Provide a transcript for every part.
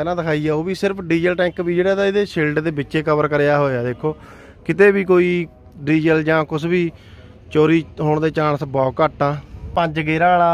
ना दिखाई है वो भी सिर्फ डीजल टैंक भी जिहड़ा इहदे शिल्ड दे विचे कवर करया होया। देखो किते भी कोई डीजल जां कुछ भी चोरी होने के चांस बहुत घट आ। 5 गेयरां वाला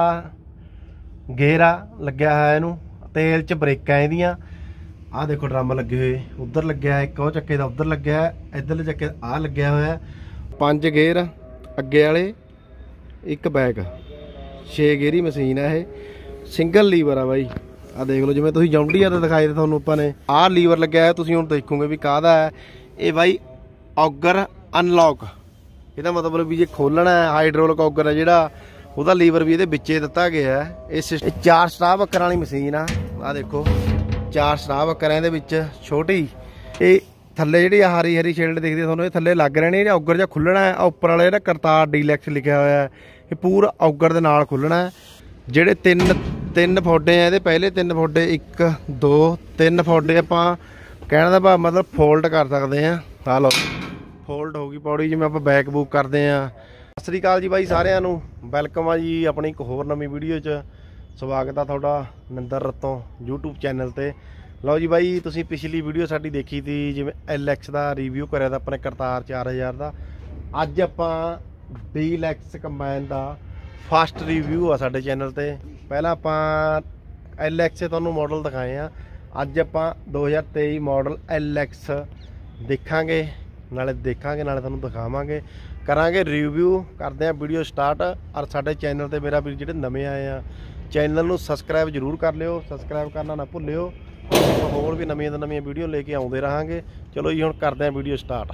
गेयर आ लग्या है इनू, तेल च ब्रेकां इहदियां। आ देखो ड्रम लगे हुए, उधर लग्या है एक, चक्के का उधर लग्या है, इधरले चक्के आ लग्या होया। 5 गेयर अगे वाले, एक बैक, 6 गेयरी मशीन है। ये सिंगल लीवर आ बाई। आ देख लो जिवें तुसीं जॉन्डियर ते दिखाए तुहानूं आपां ने आ लीवर लग्या है, तुसीं हुण देखोगे भी काहदा है ये बाई। ऑगर अनलॉक, ਇਹਦਾ मतलब भी जे खोलना है हाइड्रोलिक ऑगर है जिहड़ा ਉਹਦਾ लीवर भी ਇਹਦੇ ਵਿੱਚੇ ਦਿੱਤਾ ਗਿਆ ਹੈ। ਇਹ 4 ਸਟਾਪ ਅੱਕਰਾਂ ਵਾਲੀ ਮਸ਼ੀਨ ਆ ਦੇਖੋ 4 ਸਟਾਪ ਅੱਕਰਾਂ ਇਹਦੇ ਵਿੱਚ ਛੋਟੀ। ਇਹ ਥੱਲੇ ਜਿਹੜੀ ਹਰੀ ਹਰੀ ਸ਼ੀਲਡ ਦਿਖਦੀ ਤੁਹਾਨੂੰ ਇਹ ਥੱਲੇ ਲੱਗ ਰਹਿਣੀ। ਜਿਹੜਾ ਔਗਰ ਜਿਹਾ ਖੁੱਲਣਾ ਹੈ ਉੱਪਰ ਵਾਲੇ ਜਿਹੜਾ ਕਰਤਾਰ ਡੀਲੈਕਸ ਲਿਖਿਆ ਹੋਇਆ ਹੈ ਇਹ ਪੂਰਾ ਔਗਰ ਦੇ ਨਾਲ ਖੁੱਲਣਾ ਹੈ। ਜਿਹੜੇ ਤਿੰਨ ਫੋਡੇ ਆ ਇਹਦੇ, ਪਹਿਲੇ 3 ਫੋਡੇ 1 2 3 ਫੋਡੇ ਆਪਾਂ ਕਹਿਣ ਦਾ ਭਾਵ मतलब फोल्ड कर सकते हैं। आ लो फोल्ड होगी पौड़ी जिवें आपां बैक बूक करते हैं। सत श्री अकाल जी बाई सारिਆਂ ਨੂੰ, ਵੈਲਕਮ ਆ ਜੀ ਆਪਣੀ ਇੱਕ ਹੋਰ ਨਵੀਂ ਵੀਡੀਓ 'ਚ। ਸਵਾਗਤ ਆ ਤੁਹਾਡਾ ਨਿੰਦਰ ਰਤੋਂ YouTube ਚੈਨਲ ਤੇ। ਲਓ ਜੀ ਬਾਈ ਤੁਸੀਂ ਪਿਛਲੀ ਵੀਡੀਓ ਸਾਡੀ ਦੇਖੀ ਤੀ ਜਿਵੇਂ LX ਦਾ ਰਿਵਿਊ ਕਰਿਆ ਤਾਂ ਆਪਣੇ ਕਰਤਾਰ 4000 ਦਾ। ਅੱਜ ਆਪਾਂ ਡੀਲੈਕਸ ਕੰਬਾਈਨ ਦਾ ਫਸਟ ਰਿਵਿਊ ਆ ਸਾਡੇ ਚੈਨਲ ਤੇ। ਪਹਿਲਾਂ ਆਪਾਂ LX ਤੁਹਾਨੂੰ ਮਾਡਲ ਦਿਖਾਏ ਆ, ਅੱਜ ਆਪਾਂ 2023 ਮਾਡਲ LX ਦੇਖਾਂਗੇ, ਨਾਲੇ ਤੁਹਾਨੂੰ ਦਿਖਾਵਾਂਗੇ, करांगे रिव्यू। करते हैं वीडियो स्टार्ट। और साडे चैनल ते मेरा भी जिहड़े नवे आए हैं चैनल नूं सबसक्राइब जरूर कर लिओ, सबसक्राइब करना ना भुल्लिओ। होर भी नवीं वीडियो लेके आउंदे रहांगे। चलो जी हुण करते हैं वीडियो स्टार्ट।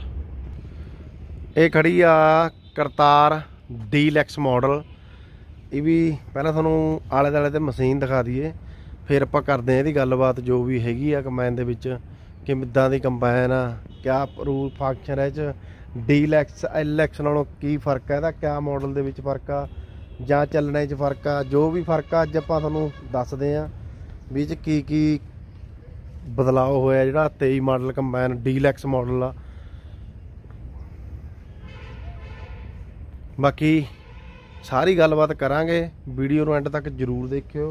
ये खड़ी आ करतार डीलैक्स मॉडल। ये भी पहले तुहानूं आले दुआले ते मशीन दिखा दईए, फिर आपां करदे हैं इहदी गलबात जो भी हैगी आ कंबाइन दे विच, किदां दी कंबाइन आ, क्या रूल फंक्शन है इह डीलैक्स LX नालों की फर्क है, क्या मॉडल दे विच फर्क आ जां चलने च फर्क आ। जो भी फर्क आ अज आपां तुहानूं दसदे आ भी की बदलाव होया जिहड़ा 23 मॉडल कंबाइन डीलैक्स मॉडल आ। बाकी सारी गलबात करांगे, वीडियो नूं एंड तक जरूर देखिओ।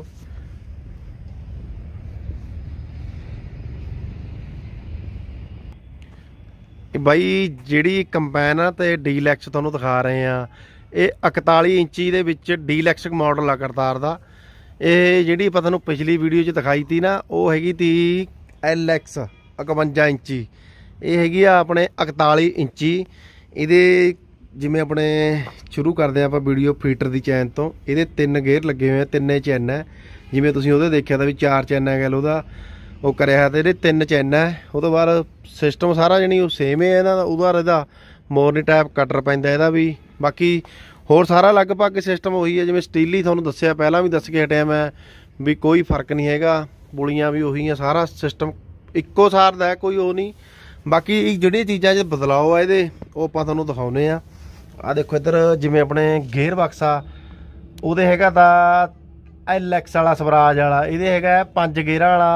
बाई जिहड़ी कंबाइन आ ते डीलैक्स तुहानूं दिखा रहे हैं ये 41 इंची दे विच डीलैक्स मॉडल आ करतार दा। ये जिहड़ी आपां तुहानूं पिछली वीडियो च दिखाई थी ना वो हैगी ती LX 51 इंची, ये हैगी आ अपने 41 इंची। इहदे जिवें अपने शुरू करदे आपां वीडियो फीटर दी चैन तो, इहदे 3 गेयर लगे हुए हैं, 3 चैन है। जिवें तुसीं उहदे देखिआ तां भी 4 चैन है गैल उहदा वो करिया तो ये 3 चैन है। उस बाद सिस्टम सारा जनी सेम है इहदा। उहदा मोरनी टाइप कटर पैंदा इहदा भी। बाकी होर सारा लगभग सिस्टम उही है जिवें स्टीली तुहानूं दस्सिआ, पहलां भी दस के हटिआ मैं भी कोई फर्क नहीं हैगा। पुलियां भी उही हैं, सारा सिस्टम इक्को सार दा है, कोई वो नहीं। बाकी जिहड़ियां चीज़ां च बदलाव आ इहदे वो आपां तुहानूं दिखाउने आ। आ देखो इधर जिवें अपने गेयर बक्स आ उहदे हैगा दा LX वाला स्वराज वाला, इहदे हैगा 5 गेयरां वाला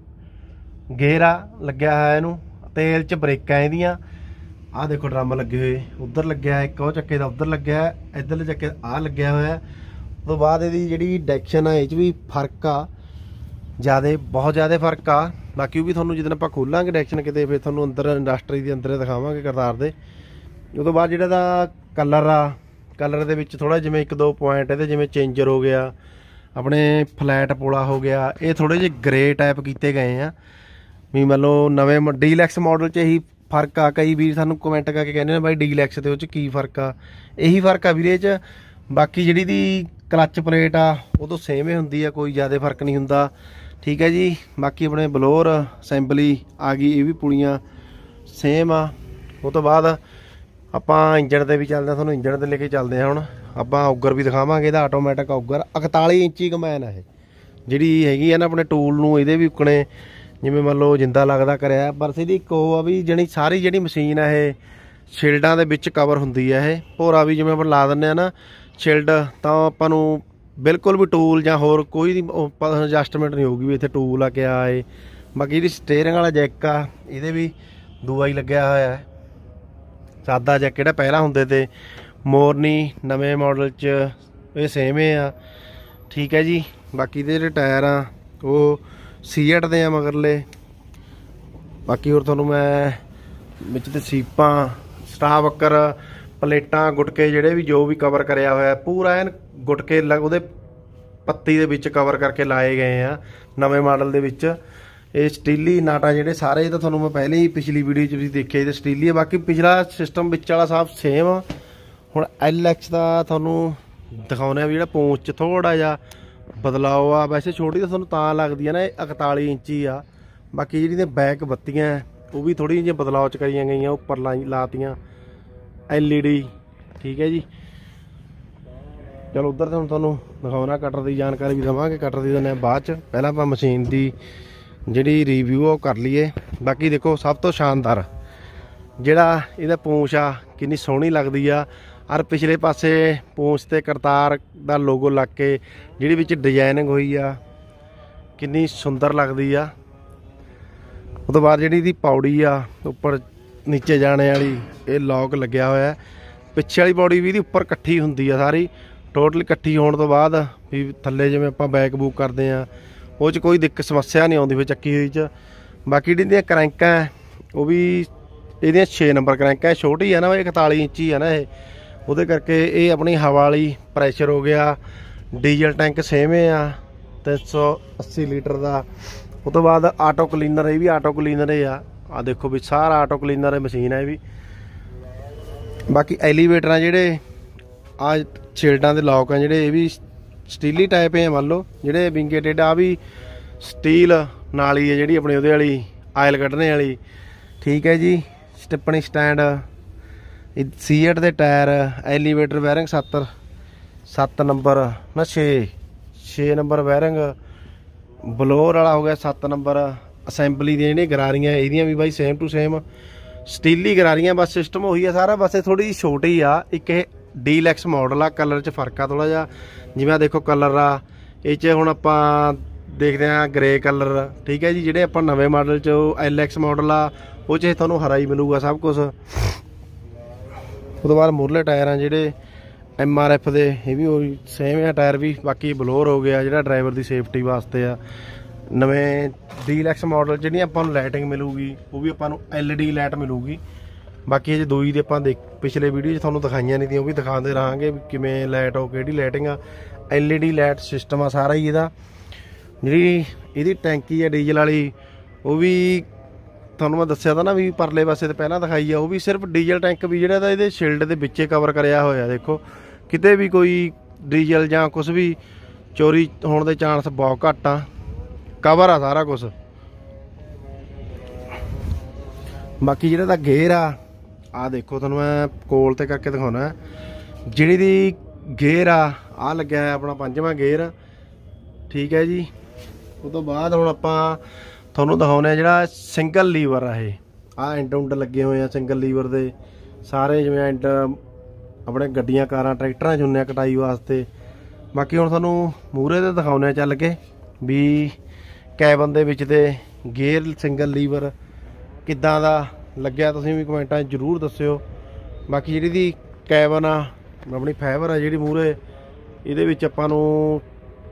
गेयर आ लग्या है इनू, तेल च ब्रेकां इहदियां। आ देखो ड्रम लगे हुए, उधर लग्या है एक, चक्के का उधर लग्या है, इधरले चक्के आ लग्या होया। उस तो बाद इहदी जिहड़ी डायरेक्शन है इह भी फर्क आ, ज़्यादा बहुत ज़्यादा फर्क आ। बाकी वो भी तुहानूं जिद्दन आपां खोलांगे डायरेक्शन किते फिर तुहानूं अंदर इंडस्ट्री के अंदर दिखावांगे करतार दे। उस तो बाद जिहड़ा दा कलर आ, कलर दे विच थोड़ा जिवें 1-2 पॉइंट इहदे जिवें चेंजर हो गया, अपने फ्लैट पोला हो गया, ये थोड़े जे ग्रे टाइप किए गए हैं भी। मान लो नवे डीलैक्स मॉडल च यही फर्क आ। कई भी सानूं कमेंट करके कहने भाई डीलैक्स ते उह की फर्क आ, यही फर्क आ वीरे च। बाकी जिहड़ी दी क्लच प्लेट आ वो तो सेम ही हुंदी है, कोई ज़्यादा फर्क नहीं हुंदा। ठीक है जी। बाकी अपने बलोर असैंबली आ गई, ये भी पुलियां सेम आ। उस तो बाद आपां इंजन ते भी चलदे, तुहानूं इंजन ते लेके चलदे हैं। हुण आपां ऑगर भी दिखावांगे, इहदा आटोमैटिक ऑगर 41 इंची कंबाइन है जिहड़ी हैगी है ना अपने टूल नूं इहदे भी उकणे जिवें मान लो जिंदा लगदा करिया। बस इहदी एक हो आ भी जणी सारी जिहड़ी मशीन है ये शिल्डां दे विच कवर हुंदी है। ये भोरा भी जिवें आपां ला दिंदे आ ना शिल्ड तां आपां नूं बिल्कुल भी टूल जां होर कोई एडजस्टमेंट नहीं होगी भी इत्थे टूल आ क्या है। बाकी इहदी स्टेयरिंग वाला जैक आ इहदे भी दूआ ही लग्या होया है, सादा जैक जिहड़ा पहलां हुंदे ते मोरनी नवे मॉडल च ये सेम है आ। ठीक है जी। बाकी इहदे जिहड़े टायर आ वो ਸੀਐਟ ਦੇ ਆ ਮਗਰਲੇ। ਬਾਕੀ ਹੋਰ ਤੁਹਾਨੂੰ ਮੈਂ ਵਿੱਚ ਤੇ ਸੀਪਾਂ ਸਟਾਫ ਵੱਕਰ ਪਲੇਟਾਂ ਗੁਟਕੇ ਜਿਹੜੇ ਵੀ ਜੋ ਵੀ ਕਵਰ ਕਰਿਆ ਹੋਇਆ ਪੂਰਾ ਐਨ ਗੁਟਕੇ ਉਹਦੇ ਪੱਤੀ ਦੇ ਵਿੱਚ ਕਵਰ ਕਰਕੇ ਲਾਏ ਗਏ ਆ ਨਵੇਂ ਮਾਡਲ ਦੇ ਵਿੱਚ। ਇਹ ਸਟੀਲੀ ਨਾਟਾਂ ਜਿਹੜੇ ਸਾਰੇ ਤਾਂ ਤੁਹਾਨੂੰ ਮੈਂ ਪਹਿਲੇ ਹੀ ਪਿਛਲੀ ਵੀਡੀਓ 'ਚ ਵੀ ਦੇਖਿਆ ਇਹਦੇ ਸਟੀਲੀ ਆ। ਬਾਕੀ ਪਿਛਲਾ ਸਿਸਟਮ ਵਿੱਚ ਵਾਲਾ ਸਭ ਸੇਮ। ਹੁਣ LX ਦਾ ਤੁਹਾਨੂੰ ਦਿਖਾਉਂਦੇ ਆ ਵੀ ਜਿਹੜਾ ਪੂੰਛ 'ਚ ਥੋੜਾ ਜਿਹਾ ਬਦਲਾਅ ਆ। ਵੈਸੇ ਛੋਟੀ ਤਾਂ ਤੁਹਾਨੂੰ ਤਾਂ ਲੱਗਦੀ ਆ ਨਾ, ਇਹ 41 ਇੰਚੀ ਆ। ਬਾਕੀ ਜਿਹੜੀਆਂ ਬੈਕ ਬੱਤੀਆਂ ਉਹ ਵੀ ਥੋੜ੍ਹੀਆਂ ਜਿਹੀਆਂ ਬਦਲਾਅ 'ਚ ਕਰੀਆਂ ਗਈਆਂ, ਉੱਪਰ ਲਾਤੀਆਂ LED। ਠੀਕ ਹੈ ਜੀ, ਚਲੋ ਉੱਧਰ ਤਾਂ ਹੁਣ ਤੁਹਾਨੂੰ ਦਿਖਾਉਣਾ ਕਟਰ ਦੀ ਜਾਣਕਾਰੀ ਵੀ ਦੇਵਾਂਗੇ। ਕਟਰ ਦੀ ਦਿੰਦੇ ਬਾਅਦ 'ਚ, ਪਹਿਲਾਂ ਆਪਾਂ ਮਸ਼ੀਨ ਦੀ ਜਿਹੜੀ ਰਿਵਿਊ ਉਹ ਕਰ ਲਈਏ। ਬਾਕੀ ਦੇਖੋ ਸਭ ਤੋਂ ਸ਼ਾਨਦਾਰ ਜਿਹੜਾ ਇਹਦਾ ਪੂੰਛ ਆ ਕਿੰਨੀ ਸੋਹਣੀ ਲੱਗਦੀ ਆ। ਔਰ ਪਿਛਲੇ ਪਾਸੇ ਪੂੰਛ ਤੇ ਕਰਤਾਰ ਦਾ ਲੋਗੋ ਲੱਗ ਕੇ ਜਿਹੜੀ ਵਿੱਚ ਡਿਜ਼ਾਈਨਿੰਗ ਹੋਈ ਆ ਕਿੰਨੀ ਸੁੰਦਰ ਲੱਗਦੀ ਆ। ਉਹ ਤੋਂ ਬਾਅਦ ਜਿਹੜੀ ਇਹਦੀ ਪੌੜੀ ਆ ਉੱਪਰ ਨੀਚੇ ਜਾਣੇ ਵਾਲੀ, ਇਹ ਲੌਕ ਲੱਗਿਆ ਹੋਇਆ। ਪਿੱਛੇ ਵਾਲੀ ਪੌੜੀ ਵੀ ਇਹਦੀ ਉੱਪਰ ਇਕੱਠੀ ਹੁੰਦੀ ਆ ਸਾਰੀ, ਟੋਟਲ ਇਕੱਠੀ ਹੋਣ ਤੋਂ ਬਾਅਦ ਵੀ ਥੱਲੇ ਜਿਵੇਂ ਆਪਾਂ ਬੈਕ ਬੂਕ ਕਰਦੇ ਆ ਉਹ 'ਚ ਕੋਈ ਦਿੱਕਤ ਸਮੱਸਿਆ ਨਹੀਂ ਆਉਂਦੀ ਫਿਰ ਚੱਕੀ ਹੋਈ 'ਚ। ਬਾਕੀ ਜਿਹੜੀਆਂ ਕਰੈਂਕਾਂ ਉਹ ਵੀ ਇਹਦੀਆਂ 6 ਨੰਬਰ ਕਰੈਂਕਾਂ, ਛੋਟੀ ਆ ਨਾ ਇਹ 41 ਇੰਚੀ ਆ ਨਾ ਇਹ, ਉਹਦੇ ਕਰਕੇ ਇਹ ਆਪਣੀ ਹਵਾ ਵਾਲੀ ਪ੍ਰੈਸ਼ਰ ਹੋ ਗਿਆ। ਡੀਜ਼ਲ ਟੈਂਕ ਸੇਮ ਆ 380 ਲੀਟਰ ਦਾ। ਉਹ ਤੋਂ ਬਾਅਦ ਆਟੋ ਕਲੀਨਰ, ਇਹ ਵੀ ਆਟੋ ਕਲੀਨਰ ਆ ਦੇਖੋ ਵੀ ਸਾਰਾ ਆਟੋ ਕਲੀਨਰ ਮਸ਼ੀਨ ਹੈ ਇਹ ਵੀ। ਬਾਕੀ ਐਲੀਵੇਟਰ ਆ ਜਿਹੜੇ ਆ ਸ਼ੇਲਡਾਂ ਦੇ ਲੌਕ ਆ ਜਿਹੜੇ ਇਹ ਵੀ ਸਟੀਲੀ ਟਾਈਪ ਹੈ। ਮੰਨ ਲਓ ਜਿਹੜੇ ਵਿੰਗੇਟਡ ਆ ਵੀ ਸਟੀਲ ਨਾਲ ਹੀ ਹੈ ਜਿਹੜੀ ਆਪਣੀ ਉਹਦੇ ਵਾਲੀ ਆਇਲ ਕੱਢਣੇ ਵਾਲੀ। ਠੀਕ ਹੈ ਜੀ, ਸਟਿੱਪਣੀ ਸਟੈਂਡ, ਸੀਐਟ ਦੇ ਟਾਇਰ, ਐਲੀਵੇਟਰ ਬੈਰਿੰਗ 7 ਨੰਬਰ ਨਾ 6 ਨੰਬਰ ਬੈਰਿੰਗ, ਬਲੋਰ ਵਾਲਾ ਹੋ ਗਿਆ 7 ਨੰਬਰ। ਅਸੈਂਬਲੀ ਦੀਆਂ ਜਿਹੜੀਆਂ ਗਰਾਰੀਆਂ ਇਹਦੀਆਂ ਵੀ ਬਾਈ ਸੇਮ ਟੂ ਸੇਮ ਸਟੀਲੀ ਗਰਾਰੀਆਂ। ਬਸ ਸਿਸਟਮ ਉਹੀ ਆ ਸਾਰਾ, ਬਸ ਇਹ ਥੋੜੀ ਜਿਹੀ ਛੋਟੀ ਆ। ਇੱਕ ਇਹ ਡੀਲੈਕਸ ਮਾਡਲ ਆ, ਕਲਰ 'ਚ ਫਰਕ ਆ ਥੋੜਾ ਜਿਹਾ। ਜਿਵੇਂ ਦੇਖੋ ਕਲਰ ਆ ਇਹ 'ਚ ਹੁਣ ਆਪਾਂ ਦੇਖਦੇ ਆ ਗ੍ਰੇ ਕਲਰ। ਠੀਕ ਹੈ ਜੀ, ਜਿਹੜੇ ਆਪਾਂ ਨਵੇਂ ਮਾਡਲ 'ਚ LX ਮਾਡਲ ਆ ਉਹ 'ਚ ਤੁਹਾਨੂੰ ਹਰਾ ਹੀ ਮਿਲੂਗਾ ਸਭ ਕੁਝ। ਉਹ ਤੋਂ ਬਾਅਦ ਮੁਰਲੇ ਟਾਇਰ ਆ ਜਿਹੜੇ MRF ਦੇ, ਇਹ ਵੀ ਉਹੀ ਸੇਮ ਆ ਟਾਇਰ ਵੀ। ਬਾਕੀ ਬਲੋਰ ਹੋ ਗਿਆ ਜਿਹੜਾ ਡਰਾਈਵਰ ਦੀ ਸੇਫਟੀ ਵਾਸਤੇ ਆ। ਨਵੇਂ ਡੀਲੈਕਸ ਮਾਡਲ ਜਿਹੜੀਆਂ ਆਪਾਂ ਨੂੰ ਲਾਈਟਿੰਗ ਮਿਲੂਗੀ ਉਹ ਵੀ ਆਪਾਂ ਨੂੰ LED ਲਾਈਟ ਮਿਲੂਗੀ। ਬਾਕੀ ਜੇ ਦੂਈ ਦੇ ਆਪਾਂ ਪਿਛਲੇ ਵੀਡੀਓ 'ਚ ਤੁਹਾਨੂੰ ਦਿਖਾਈਆਂ ਨਹੀਂ ਤੀ, ਉਹ ਵੀ ਦਿਖਾਉਂਦੇ ਰਹਾਂਗੇ ਵੀ ਕਿਵੇਂ ਲਾਈਟ ਹੋ, ਕਿਹੜੀ ਲਾਈਟਿੰਗ ਆ। LED ਲਾਈਟ ਸਿਸਟਮ ਆ ਸਾਰਾ ਹੀ ਇਹਦਾ। ਜਿਹੜੀ ਇਹਦੀ ਟੈਂਕੀ ਆ ਡੀਜ਼ਲ ਵਾਲੀ ਉਹ ਵੀ ਤੁਹਾਨੂੰ ਮੈਂ ਦੱਸਿਆ ਤਾਂ ਨਾ ਵੀ ਪਰਲੇ ਪਾਸੇ ਤੇ ਪਹਿਲਾਂ ਦਿਖਾਈ ਆ, ਉਹ ਵੀ ਸਿਰਫ ਡੀਜ਼ਲ ਟੈਂਕ ਵੀ ਜਿਹੜਾ ਤਾਂ ਇਹਦੇ ਸ਼ੀਲਡ ਦੇ ਵਿੱਚੇ ਕਵਰ ਕਰਿਆ ਹੋਇਆ। ਦੇਖੋ ਕਿਤੇ ਵੀ ਕੋਈ ਡੀਜ਼ਲ ਜਾਂ ਕੁਝ ਵੀ ਚੋਰੀ ਹੋਣ ਦੇ ਚਾਂਸ ਬਹੁਤ ਘੱਟ ਆ, ਕਵਰ ਆ ਸਾਰਾ ਕੁਝ। ਬਾਕੀ ਜਿਹੜਾ ਤਾਂ ਗੇਅਰ ਆ ਦੇਖੋ ਤੁਹਾਨੂੰ ਮੈਂ ਕੋਲ ਤੇ ਕਰਕੇ ਦਿਖਾਉਣਾ। ਜਿਹੜੀ ਦੀ ਗੇਅਰ ਆ ਲੱਗਿਆ ਹੋਇਆ ਆਪਣਾ 5ਵਾਂ ਗੇਅਰ। ਠੀਕ ਹੈ ਜੀ, ਉਹ ਤੋਂ ਬਾਅਦ ਹੁਣ ਆਪਾਂ ਤੁਹਾਨੂੰ ਦਿਖਾਉਂਦੇ ਆ ਜਿਹੜਾ ਸਿੰਗਲ ਲੀਵਰ ਆ। ਇਹ ਐਂਡ ਉਂਡ ਲੱਗੇ ਹੋਏ ਆ ਸਿੰਗਲ ਲੀਵਰ ਦੇ ਸਾਰੇ, ਜਿਵੇਂ ਐਂਡ ਆਪਣੇ ਗੱਡੀਆਂ ਕਾਰਾਂ ਟਰੈਕਟਰਾਂ 'ਚ ਹੁੰਦੇ ਆ ਕਟਾਈ ਵਾਸਤੇ। ਬਾਕੀ ਹੁਣ ਤੁਹਾਨੂੰ ਮੂਹਰੇ ਤੇ ਦਿਖਾਉਂਦੇ ਆ ਚੱਲ ਕੇ ਵੀ ਕੈਬਨ ਦੇ ਵਿੱਚ ਤੇ ਗੇਅਰ ਸਿੰਗਲ ਲੀਵਰ ਕਿੱਦਾਂ ਦਾ ਲੱਗਿਆ, ਤੁਸੀਂ ਵੀ ਕਮੈਂਟਾਂ 'ਚ ਜ਼ਰੂਰ ਦੱਸਿਓ। ਬਾਕੀ ਜਿਹੜੀ ਦੀ ਕੈਬਨ ਆ ਆਪਣੀ ਫਾਈਬਰ ਆ ਜਿਹੜੀ ਮੂਹਰੇ, ਇਹਦੇ ਵਿੱਚ ਆਪਾਂ ਨੂੰ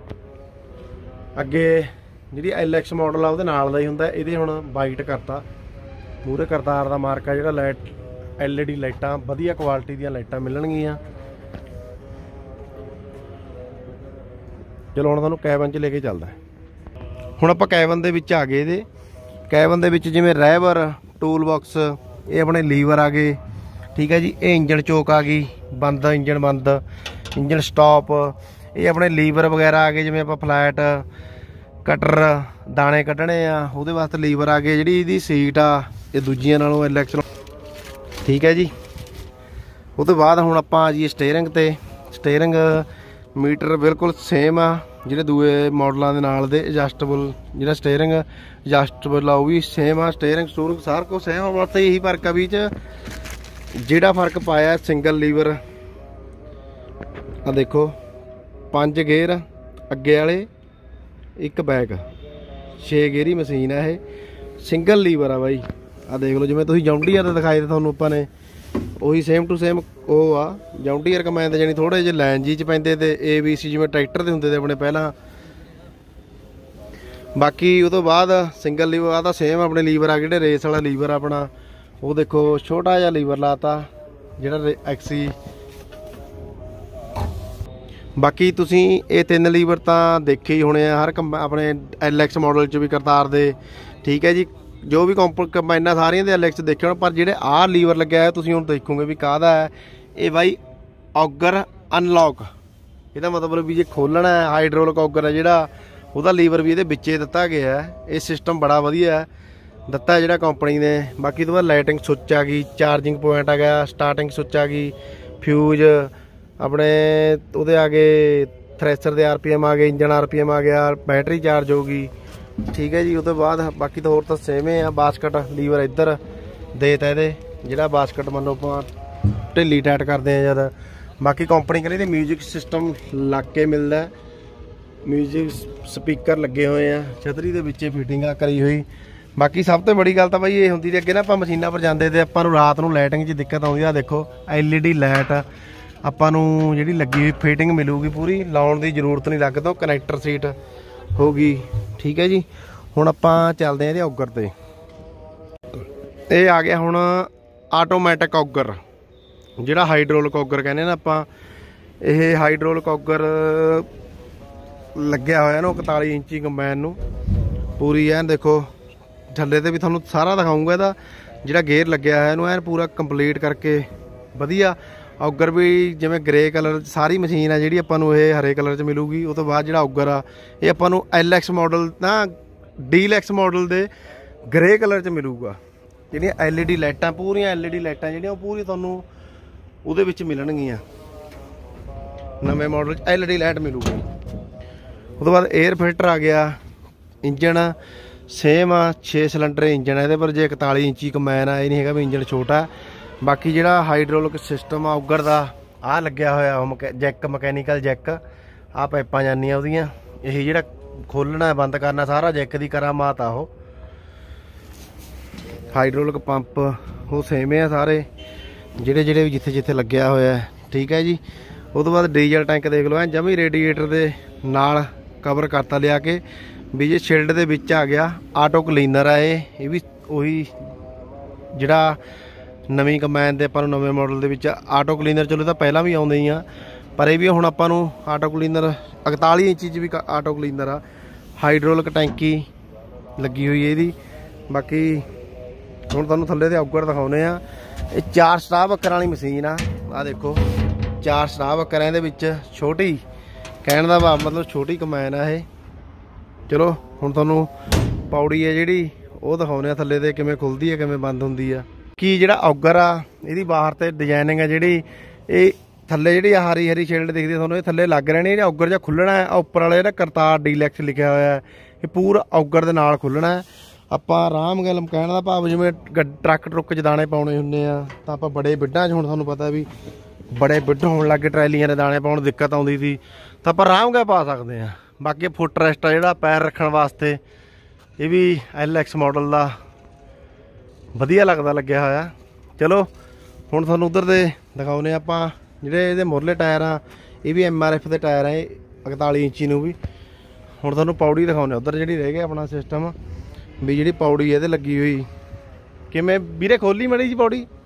ਅੱਗੇ ਜਿਹੜੀ LX ਮਾਡਲ ਆ ਉਹਦੇ ਨਾਲ ਦਾ ਹੀ ਹੁੰਦਾ। ਇਹਦੇ ਹੁਣ ਵਾਈਟ ਕਰਤਾ, ਮੂਹਰੇ ਕਰਤਾਰ ਦਾ ਮਾਰਕ ਆ ਜਿਹੜਾ। ਲਾਈਟ LED ਲਾਈਟਾਂ ਵਧੀਆ ਕੁਆਲਿਟੀ ਦੀਆਂ ਲਾਈਟਾਂ ਮਿਲਣਗੀਆਂ। ਚਲੋ ਹੁਣ ਤੁਹਾਨੂੰ ਕੈਬਨ 'ਚ ਲੈ ਕੇ ਚੱਲਦਾ। ਹੁਣ ਆਪਾਂ ਕੈਬਨ ਦੇ ਵਿੱਚ ਆ ਗਏ। ਇਹਦੇ ਕੈਬਨ ਦੇ ਵਿੱਚ ਜਿਵੇਂ ਰੈਵਰ, ਟੂਲ ਬਾਕਸ, ਇਹ ਆਪਣੇ ਲੀਵਰ ਆ ਗਏ। ਠੀਕ ਹੈ ਜੀ, ਇਹ ਇੰਜਣ ਚੋਕ ਆ ਗਈ ਬੰਦ, ਇੰਜਣ ਬੰਦ, ਇੰਜਣ ਸਟਾਪ। ਇਹ ਆਪਣੇ ਲੀਵਰ ਵਗੈਰਾ ਆ ਗਏ, ਜਿਵੇਂ ਆਪਾਂ ਫਲੈਟ ਕਟਰ ਦਾਣੇ ਕੱਢਣੇ ਆ ਉਹਦੇ ਵਾਸਤੇ ਲੀਵਰ ਆ ਗਏ। ਜਿਹੜੀ ਇਹਦੀ ਸੀਟ ਆ ਇਹ ਦੂਜੀਆਂ ਨਾਲੋਂ LX। ਠੀਕ ਹੈ ਜੀ, ਉਹ ਤੋਂ ਬਾਅਦ ਹੁਣ ਆਪਾਂ ਆ ਜਾਈਏ ਸਟੀਅਰਿੰਗ ਤੇ। ਸਟੀਅਰਿੰਗ ਮੀਟਰ ਬਿਲਕੁਲ ਸੇਮ ਆ ਜਿਹੜੇ ਦੂਏ ਮਾਡਲਾਂ ਦੇ ਨਾਲ ਦੇ। ਐਡਜਸਟੇਬਲ ਜਿਹੜਾ ਸਟੀਅਰਿੰਗ ਐਡਜਸਟੇਬਲ ਆ ਉਹ ਵੀ ਸੇਮ ਆ। ਸਟੀਅਰਿੰਗ ਸਟੂਰਿੰਗ ਸਾਰਾ ਕੁਛ ਸੇਮ ਆ, ਬਸ ਇਹੀ ਫਰਕ ਆ ਵਿੱਚ ਜਿਹੜਾ ਫਰਕ ਪਾਇਆ ਸਿੰਗਲ ਲੀਵਰ ਆ। ਦੇਖੋ 5 ਗੇਅਰ ਅੱਗੇ ਵਾਲੇ, 1 ਬੈਕ, 6 ਗੇਅਰੀ ਮਸ਼ੀਨ ਆ। ਇਹ ਸਿੰਗਲ ਲੀਵਰ ਆ ਬਾਈ। ਆ ਦੇਖ ਲਓ ਜਿਵੇਂ ਤੁਸੀਂ ਜੌਂਡੀਅਰ ਤੇ ਦਿਖਾਏ ਤੇ ਤੁਹਾਨੂੰ ਆਪਾਂ ਨੇ ਉਹੀ ਸੇਮ ਟੂ ਸੇਮ ਉਹ ਆ। ਜੌਂਡੀਅਰ ਕਮੈਨ ਤੇ ਜਾਨੀ ਥੋੜੇ ਜਿਹੇ ਲਾਈਨ ਜੀ 'ਚ ਪੈਂਦੇ ਤੇ ABC ਜਿਵੇਂ ਟਰੈਕਟਰ ਦੇ ਹੁੰਦੇ ਤੇ ਆਪਣੇ ਪਹਿਲਾਂ। बाकी उस तो बाद सिंगल लीवर आता सेम अपने लीवर आ गए रेस वाला लीवर अपना वो देखो छोटा जिहा लीवर लाता जिहड़ा एक्सी। बाकी तुसीं ये 3 लीवर तो देखे ही होने हर अपने LX मॉडल च भी करतार दे, ठीक है जी। जो भी कंबाइनां सारियां दे LX देखे होने, पर जिहड़े आ लीवर लग्या है तुसीं हुण देखोगे भी काहदा है ये बाई ऑगर अनलॉक। ਇਹਦਾ मतलब भी जे खोलना है हाइड्रोलिक ऑगर है जिहड़ा ਉਹਦਾ ਲੀਵਰ भी ਇਹਦੇ ਵਿੱਚੇ ਦਿੱਤਾ ਗਿਆ ਹੈ। ਇਹ ਸਿਸਟਮ ਬੜਾ ਵਧੀਆ ਦਿੱਤਾ ਹੈ ਜਿਹੜਾ ਕੰਪਨੀ ਨੇ। ਬਾਕੀ ਤੋਂ ਬਾਅਦ ਲਾਈਟਿੰਗ ਸੁੱਚ ਆ ਗਈ, ਚਾਰजिंग ਪੁਆਇੰਟ ਆ ਗਿਆ, ਸਟਾਰਟਿੰਗ ਸੁੱਚ ਆ ਗਈ, ਫਿਊਜ਼ ਆਪਣੇ ਉਹਦੇ ਆ ਗਏ, ਥ੍ਰੈਸ਼ਰ ਦੇ RPM ਆ ਗਏ, ਇੰਜਨ RPM ਆ ਗਿਆ, बैटरी चार्ज होगी, ठीक है जी। ਉਸ ਤੋਂ ਬਾਅਦ ਬਾਕੀ ਤਾਂ ਹੋਰ ਤਾਂ ਸੇਮ ਹੀ ਆ। ਬਾਸਕਟ ਲੀਵਰ ਇੱਧਰ ਦੇਤਾ ਇਹਦੇ ਜਿਹੜਾ ਬਾਸਕਟ ਮੰਨ ਲਓ ਆਪਾਂ ਢਿੱਲੀ ਟਾਈਟ ਕਰਦੇ ਆ ਜਦ। बाकी कंपनी करी म्यूजिक सिस्टम लग के मिलता, म्यूजिक स्पीकर लगे हुए हैं, छतरी के पिछे फिटिंग करी हुई। बाकी सब तो बड़ी गल तो बई ये होंगी अगे ना आप मशीनों पर जाते तो आपू रात को लाइटिंग च दिक्कत आती है। देखो LED लाइट आपू जी लगी हुई फिटिंग मिलूगी पूरी, लाउन की जरूरत नहीं लग तो कनैक्टर सीट होगी, ठीक है जी। हुण आपां चलते हैं ऑगर ते। ये आ गया हुण आटोमैटिक ऑगर ਜਿਹੜਾ ਹਾਈਡ੍ਰੋਲਿਕ ਔਗਰ ਕਹਿੰਦੇ ਨਾ ਆਪਾਂ। ਇਹ ਹਾਈਡ੍ਰੋਲਿਕ ਔਗਰ ਲੱਗਿਆ ਹੋਇਆ ਨਾ 41 ਇੰਚੀ ਕੰਬਾਈਨ ਨੂੰ ਪੂਰੀ ਐਨ ਦੇਖੋ ਥੱਲੇ ਤੇ ਵੀ ਤੁਹਾਨੂੰ ਸਾਰਾ ਦਿਖਾਉਂਗਾ ਇਹਦਾ ਜਿਹੜਾ ਗੇਅਰ ਲੱਗਿਆ ਹੋਇਆ ਇਹਨੂੰ ਐਨ ਪੂਰਾ ਕੰਪਲੀਟ ਕਰਕੇ ਵਧੀਆ। ਔਗਰ ਵੀ ਜਿਵੇਂ ਗ੍ਰੇ ਕਲਰ ਸਾਰੀ ਮਸ਼ੀਨ ਆ ਜਿਹੜੀ ਆਪਾਂ ਨੂੰ ਇਹ ਹਰੇ ਕਲਰ 'ਚ ਮਿਲੂਗੀ। ਉਹ ਤੋਂ ਬਾਅਦ ਜਿਹੜਾ ਔਗਰ ਆ ਇਹ ਆਪਾਂ ਨੂੰ LX ਮਾਡਲ ਨਾ DLX ਮਾਡਲ ਦੇ ਗ੍ਰੇ ਕਲਰ 'ਚ ਮਿਲੂਗਾ। ਜਿਹੜੀਆਂ LED ਲਾਈਟਾਂ ਪੂਰੀਆਂ LED ਲਾਈਟਾਂ ਜਿਹੜੀਆਂ ਉਹ ਪੂਰੀ ਤੁਹਾਨੂੰ ਉਹਦੇ ਵਿੱਚ ਮਿਲਣਗੀਆਂ। ਨਵੇਂ ਮਾਡਲ 'ਚ LED ਲਾਈਟ ਮਿਲੂਗੀ। ਉਹ ਤੋਂ ਬਾਅਦ 에ਅਰ ਫਿਲਟਰ ਆ ਗਿਆ। ਇੰਜਣ ਸੇਮ ਆ 6 ਸਿਲੰਡਰ ਇੰਜਣ ਹੈ ਇਹਦੇ ਪਰ। ਜੇ 41 ਇੰਚੀ ਕੰਬਾਈਨ ਆ ਇਹ ਨਹੀਂ ਹੈਗਾ ਵੀ ਇੰਜਣ ਛੋਟਾ। ਬਾਕੀ ਜਿਹੜਾ ਹਾਈਡ੍ਰੋਲਿਕ ਸਿਸਟਮ ਆ ਔਗਰ ਦਾ ਆ ਲੱਗਿਆ ਹੋਇਆ ਜੈਕ, ਮਕੈਨੀਕਲ ਜੈਕ ਆ ਪਾਈਪਾਂ ਜਾਂਦੀਆਂ ਉਹਦੀਆਂ। ਇਹ ਜਿਹੜਾ ਖੋਲ੍ਹਣਾ ਬੰਦ ਕਰਨਾ ਸਾਰਾ ਜੈਕ ਦੀ ਕਰਾਮਾਤ ਆ। ਉਹ ਹਾਈਡ੍ਰੋਲਿਕ ਪੰਪ ਉਹ ਸੇਮ ਆ ਸਾਰੇ ਜਿਹੜੇ ਜਿਹੜੇ ਵੀ ਜਿੱਥੇ ਜਿੱਥੇ ਲੱਗਿਆ ਹੋਇਆ, ठीक है जी। ਉਸ ਤੋਂ ਬਾਅਦ ਡੀਜ਼ਲ ਟੈਂਕ ਦੇਖ ਲਓ ਐ ਜਮੀ ਰੇਡੀਏਟਰ ਦੇ ਨਾਲ ਕਵਰ ਕਰਤਾ ਲਿਆ ਕੇ ਵੀ ਜੇ ਸ਼ਿਲਡ ਦੇ ਵਿੱਚ ਆ ਗਿਆ। ਆਟੋ ਕਲੀਨਰ ਆ ਇਹ ਵੀ ਉਹੀ ਜਿਹੜਾ ਨਵੀਂ ਕੰਬਾਈਨ ਦੇ ਆਪਾਂ ਨੂੰ ਨਵੇਂ ਮਾਡਲ ਦੇ ਵਿੱਚ ਆਟੋ ਕਲੀਨਰ ਚਲੋ ਤਾਂ ਪਹਿਲਾਂ ਵੀ ਆਉਂਦੇ ਹੀ ਆ, ਪਰ ਇਹ ਵੀ ਹੁਣ ਆਪਾਂ ਨੂੰ ਆਟੋ ਕਲੀਨਰ 41 ਇੰਚੀ 'ਚ ਵੀ ਆਟੋ ਕਲੀਨਰ ਆ। ਹਾਈਡ੍ਰੋਲਿਕ ਟੈਂਕੀ ਲੱਗੀ ਹੋਈ ਹੈ ਇਹਦੀ। ਬਾਕੀ ਹੁਣ ਤੁਹਾਨੂੰ ਥੱਲੇ ਦੇ ਔਗਰ ਦਿਖਾਉਂਦੇ ਆ। ਇਹ 4 ਸਟਾਰ ਬੱਕਰ ਵਾਲੀ ਮਸ਼ੀਨ ਆ ਦੇਖੋ 4 ਸਟਾਰ ਬੱਕਰ ਇਹਦੇ ਵਿੱਚ ਛੋਟੀ ਕਹਿਣ ਦਾ ਭਾਵ ਮਤਲਬ ਛੋਟੀ ਕੰਬਾਈਨ ਆ ਇਹ। ਚਲੋ ਹੁਣ ਤੁਹਾਨੂੰ ਪੌੜੀ ਹੈ ਜਿਹੜੀ ਉਹ ਦਿਖਾਉਂਦੇ ਆ ਥੱਲੇ ਤੇ ਕਿਵੇਂ ਖੁੱਲਦੀ ਹੈ ਕਿਵੇਂ ਬੰਦ ਹੁੰਦੀ ਆ। ਕੀ ਜਿਹੜਾ ਔਗਰ ਆ ਇਹਦੀ ਬਾਹਰ ਤੇ ਡਿਜ਼ਾਈਨਿੰਗ ਹੈ ਜਿਹੜੀ ਇਹ ਥੱਲੇ ਜਿਹੜੀ ਹਰੀ ਹਰੀ ਸ਼ੇਡ ਦਿਖਦੀ ਤੁਹਾਨੂੰ ਇਹ ਥੱਲੇ ਲੱਗ ਰਹਿਣੀ। ਇਹ ਔਗਰ ਜਾਂ ਖੁੱਲਣਾ ਹੈ ਉੱਪਰ ਵਾਲਾ ਜਿਹੜਾ ਕਰਤਾਰ DLX ਲਿਖਿਆ ਹੋਇਆ ਹੈ ਇਹ ਪੂਰਾ ਔਗਰ ਦੇ ਨਾਲ ਖੁੱਲਣਾ ਹੈ। ਆਪਾਂ ਆਰਾਮ ਗੱਲ ਕਹਿਣ ਦਾ ਭਾਵ ਜਿਵੇਂ ਟਰੱਕ ਟਰੁੱਕ 'ਚ ਦਾਣੇ ਪਾਉਣੇ ਹੁੰਦੇ ਆ ਤਾਂ ਆਪਾਂ ਬੜੇ ਬਿੱਡਾਂ 'ਚ ਹੁਣ ਤੁਹਾਨੂੰ ਪਤਾ ਵੀ ਬੜੇ ਬਿੱਡ ਹੋਣ ਲੱਗ ਗਏ ਟਰੈਲੀਆਂ ਦੇ ਦਾਣੇ ਪਾਉਣ ਦਿੱਕਤ ਆਉਂਦੀ ਸੀ ਤਾਂ ਆਪਾਂ ਆਰਾਮ ਨਾਲ ਪਾ ਸਕਦੇ ਹਾਂ। ਬਾਕੀ ਫੁੱਟ ਰੈਸਟ ਆ ਜਿਹੜਾ ਪੈਰ ਰੱਖਣ ਵਾਸਤੇ ਇਹ ਵੀ LX ਮਾਡਲ ਦਾ ਵਧੀਆ ਲੱਗਿਆ ਹੋਇਆ। ਚਲੋ ਹੁਣ ਤੁਹਾਨੂੰ ਉਧਰ ਦੇ ਦਿਖਾਉਂਦੇ ਆਪਾਂ ਜਿਹੜੇ ਇਹਦੇ ਮੁਰਲੇ ਟਾਇਰ ਆ ਇਹ ਵੀ MRF ਦੇ ਟਾਇਰ ਆ 41 ਇੰਚੀ ਨੂੰ ਵੀ। ਹੁਣ ਤੁਹਾਨੂੰ ਪੌੜੀ ਦਿਖਾਉਂਦੇ ਉਧਰ ਜਿਹੜੀ ਰਹਿ ਗਿਆ ਆਪਣਾ ਸਿਸਟਮ ਵੀ ਜਿਹੜੀ ਪੌੜੀ ਇਹਦੇ ਲੱਗੀ ਹੋਈ ਕਿਵੇਂ ਵੀਰੇ ਖੋਲੀ ਮੜੀ ਜੀ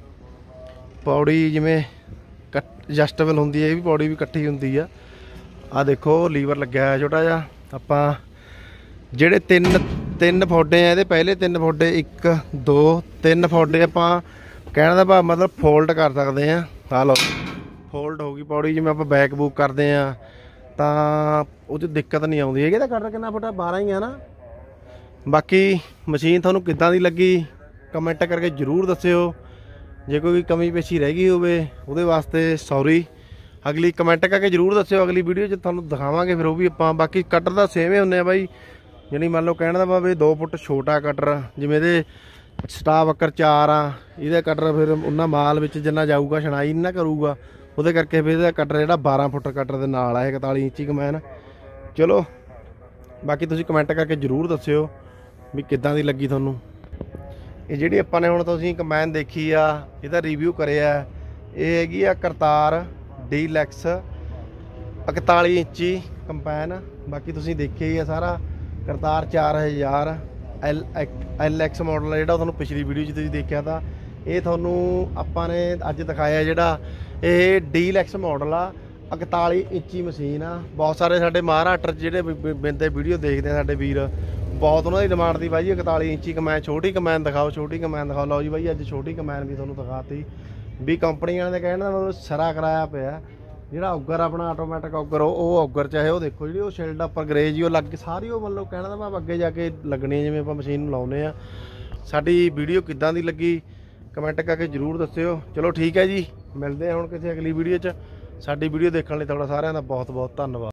ਪੌੜੀ ਜਿਵੇਂ ਐਡਜਸਟੇਬਲ ਹੁੰਦੀ ਹੈ ਇਹ ਵੀ ਪੌੜੀ ਵੀ ਇਕੱਠੀ ਹੁੰਦੀ ਆ ਦੇਖੋ ਲੀਵਰ ਲੱਗਿਆ ਹੋਇਆ ਛੋਟਾ ਜਿਹਾ। ਆਪਾਂ ਜਿਹੜੇ ਤਿੰਨ ਫੋਡੇ ਆ ਇਹਦੇ ਪਹਿਲੇ 3 ਫੋਡੇ 1 2 3 ਫੋਡੇ ਆਪਾਂ ਕਹਿਣ ਦਾ ਭਾਵ ਮਤਲਬ ਫੋਲਡ ਕਰ ਸਕਦੇ ਆ। ਆ ਲਓ ਫੋਲਡ ਹੋ ਗਈ ਪੌੜੀ। ਜਿਵੇਂ ਆਪਾਂ ਬੈਕ ਬੂਕ ਕਰਦੇ ਆ ਤਾਂ ਉਹ 'ਚ ਦਿੱਕਤ ਨਹੀਂ ਆਉਂਦੀ ਹੈਗੀ। ਇਹਦਾ ਕਟਰ ਕਿੰਨਾ ਫੁੱਟ 12 ਹੀ ਆ ਨਾ। ਬਾਕੀ ਮਸ਼ੀਨ ਤੁਹਾਨੂੰ ਕਿੱਦਾਂ ਦੀ ਲੱਗੀ ਕਮੈਂਟ ਕਰਕੇ ਜ਼ਰੂਰ ਦੱਸਿਓ। ਜੇ ਕੋਈ ਕਮੀ ਪੇਸ਼ੀ ਰਹਿ ਗਈ ਹੋਵੇ ਉਹਦੇ ਵਾਸਤੇ ਸੌਰੀ। ਅਗਲੀ ਕਮੈਂਟ ਕਰਕੇ ਜ਼ਰੂਰ ਦੱਸਿਓ, ਅਗਲੀ ਵੀਡੀਓ 'ਚ ਤੁਹਾਨੂੰ ਦਿਖਾਵਾਂਗੇ ਫਿਰ ਉਹ ਵੀ ਆਪਾਂ। ਬਾਕੀ ਕਟਰ ਦਾ ਸੇਮ ਹੀ ਹੁੰਦੇ ਆ ਬਾਈ, ਜਾਣੀ ਮੰਨ ਲਓ ਕਹਿਣ ਦਾ ਭਾਵ 2 ਫੁੱਟ ਛੋਟਾ ਕਟਰ ਜਿਵੇਂ ਇਹਦੇ ਸਟਾਰ ਬੱਕਰ 4 ਆ ਇਹਦਾ ਕਟਰ ਫਿਰ ਉਹਨਾਂ ਮਾਲ ਵਿੱਚ ਜਿੰਨਾ ਜਾਊਗਾ ਛਣਾਈ ਨਾ ਕਰੂਗਾ ਉਹਦੇ ਕਰਕੇ ਫਿਰ ਇਹਦਾ ਕਟਰ ਜਿਹੜਾ 12 ਫੁੱਟ ਕਟਰ ਦੇ ਨਾਲ ਆ 41 ਇੰਚੀ ਕੰਬਾਈਨ। ਚਲੋ ਬਾਕੀ ਤੁਸੀਂ ਕਮੈਂਟ ਕਰਕੇ ਜ਼ਰੂਰ ਦੱਸਿਓ ਵੀ ਕਿੱਦਾਂ ਦੀ ਲੱਗੀ ਤੁਹਾਨੂੰ। ਇਹ ਜਿਹੜੀ ਆਪਾਂ ਨੇ ਹੁਣ ਤੁਸੀਂ ਕੰਬਾਈਨ ਦੇਖੀ ਆ ਇਹਦਾ ਰਿਵਿਊ ਕਰਿਆ ਇਹ ਹੈਗੀ ਆ ਕਰਤਾਰ DLX 41 ਇੰਚੀ ਕੰਬਾਈਨ। ਬਾਕੀ ਤੁਸੀਂ ਦੇਖਿਆ ਹੀ ਆ ਸਾਰਾ ਕਰਤਾਰ 4000 LX ਮਾਡਲ ਜਿਹੜਾ ਤੁਹਾਨੂੰ ਪਿਛਲੀ ਵੀਡੀਓ 'ਚ ਤੁਸੀਂ ਦੇਖਿਆ ਤਾਂ ਇਹ ਤੁਹਾਨੂੰ ਆਪਾਂ ਨੇ ਅੱਜ ਦਿਖਾਇਆ ਜਿਹੜਾ ਇਹ ਡੀਲੈਕਸ ਮਾਡਲ ਆ 41 ਇੰਚੀ ਮਸ਼ੀਨ ਆ। ਬਹੁਤ ਸਾਰੇ ਸਾਡੇ ਮਹਾਰਾਸ਼ਟਰ 'ਚ ਜਿਹੜੇ ਬਿੰਦੇ ਵੀਡੀਓ ਦੇਖਦੇ ਆ ਸਾਡੇ ਵੀਰ, ਬਹੁਤ ਉਹਨਾਂ ਦੀ ਡਿਮਾਂਡ ਦੀ ਬਾਈ 41 ਇੰਚੀ ਕਮੈਨ, ਛੋਟੀ ਕਮੈਨ ਦਿਖਾਓ, ਛੋਟੀ ਕਮੈਨ ਦਿਖਾਓ। ਲਓ ਜੀ ਬਾਈ ਅੱਜ ਛੋਟੀ ਕਮੈਨ ਵੀ ਤੁਹਾਨੂੰ ਦਿਖਾਤੀ ਵੀ ਕੰਪਨੀਆਂ ਦੇ ਕਹਿਣ ਦਾ ਮਤਲਬ ਸਿਰਾ ਕਰਾਇਆ ਪਿਆ। ਜਿਹੜਾ ਔਗਰ ਆਪਣਾ ਆਟੋਮੈਟਿਕ ਔਗਰ ਉਹ ਔਗਰ ਚਾਹੇ ਉਹ ਦੇਖੋ ਜਿਹੜੀ ਉਹ ਸ਼ਿਲਡ ਉੱਪਰ ਗਰੇਜ ਉਹ ਲੱਗ ਸਾਰੀ ਉਹ ਮਤਲਬ ਕਹਿਣਾ ਦਾ ਭਾਵ ਅੱਗੇ ਜਾ ਕੇ ਲੱਗਣੀ ਜਿਵੇਂ ਆਪਾਂ ਮਸ਼ੀਨ ਨੂੰ ਲਾਉਂਦੇ ਆ। ਸਾਡੀ ਵੀਡੀਓ ਕਿੱਦਾਂ ਦੀ ਲੱਗੀ ਕਮੈਂਟ ਕਰਕੇ ਜ਼ਰੂਰ ਦੱਸਿਓ। ਚਲੋ ਠੀਕ ਹੈ ਜੀ, ਮਿਲਦੇ ਹਾਂ ਹੁਣ ਕਿਸੇ ਅਗਲੀ ਵੀਡੀਓ 'ਚ। ਸਾਡੀ ਵੀਡੀਓ ਦੇਖਣ ਲਈ ਤੁਹਾਡਾ ਸਾਰਿਆਂ ਦਾ ਬਹੁਤ ਬਹੁਤ ਧੰਨਵਾਦ।